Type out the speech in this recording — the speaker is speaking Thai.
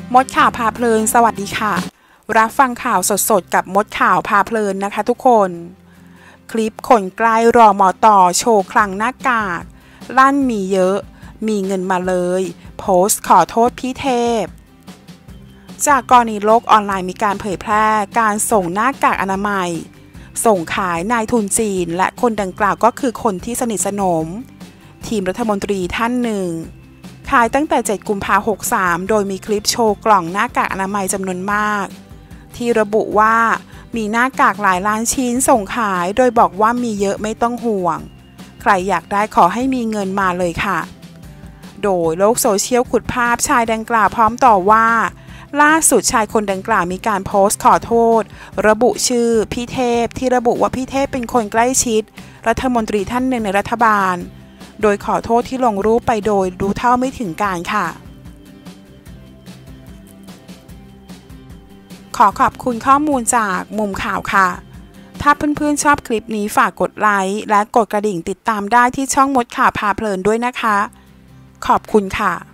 มดข่าวพาเพลินสวัสดีค่ะรับฟังข่าวสดๆกับมดข่าวพาเพลินนะคะทุกคนคลิปคนใกล้รอมอต่อโชว์คลังหน้ากากลั่นมีเยอะมีเงินมาเลยโพสต์ขอโทษพี่เทพจากกรณีโลกออนไลน์มีการเผยแพร่การส่งหน้ากากอนามัยส่งขายนายทุนจีนและคนดังกล่าวก็คือคนที่สนิทสนมทีมรัฐมนตรีท่านหนึ่งขายตั้งแต่7 กุมภาพันธ์ 63โดยมีคลิปโชว์กล่องหน้ากากอนามัยจำนวนมากที่ระบุว่ามีหน้ากากหลายล้านชิ้นส่งขายโดยบอกว่ามีเยอะไม่ต้องห่วงใครอยากได้ขอให้มีเงินมาเลยค่ะโดยโลกโซเชียลขุดภาพชายดังกล่าวพร้อมต่อว่าล่าสุดชายคนดังกล่าวมีการโพสต์ขอโทษระบุชื่อพี่เทพที่ระบุว่าพี่เทพเป็นคนใกล้ชิดรัฐมนตรีท่านหนึ่งในรัฐบาลโดยขอโทษที่ลงรูปไปโดยรู้เท่าไม่ถึงการค่ะขอขอบคุณข้อมูลจากมุมข่าวค่ะถ้าเพื่อนๆชอบคลิปนี้ฝากกดไลค์และกดกระดิ่งติดตามได้ที่ช่องมดข่าวพาเพลินด้วยนะคะขอบคุณค่ะ